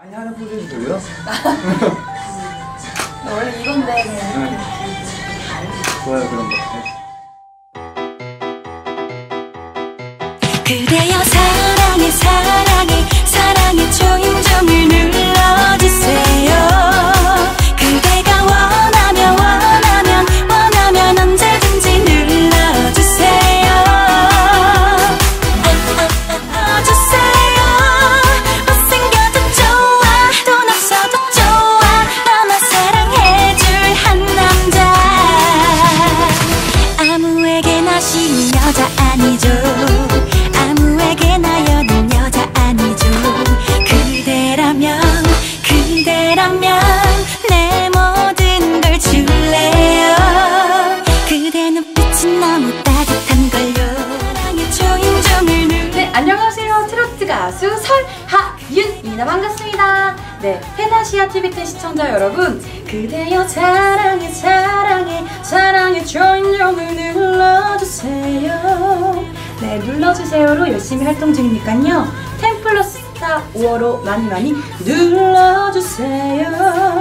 많이 하는 포즈 해주세요. 원래 이건데. 네. 좋아요, 그런 거. 그대여 사랑해 사랑해 사랑의 초인종을 눌러주세요. 그대가 원하면 언제든지 눌러주세요. 눌러주세요. 못생겨도 좋아 돈 없어도 좋아 너만 사랑해줄 한 남자. 아무에게나 쉬운 여자 아니죠. 아무에게나 여는 여자 아니죠. 그대라면 내 모든 걸 줄래요. 그대 눈빛은 너무 따뜻한걸요. 사랑의 초인종을 네, 안녕하세요. 트로트 가수 설하윤입니다. 반갑습니다. 네, 페나시아 TV10 시청자 여러분, 그대여 사랑해 사랑해 사랑의 초인종을 눌러주세요. 네, 눌러주세요로 열심히 활동 중이니까요. 10+4 5월호 많이 눌러주세요.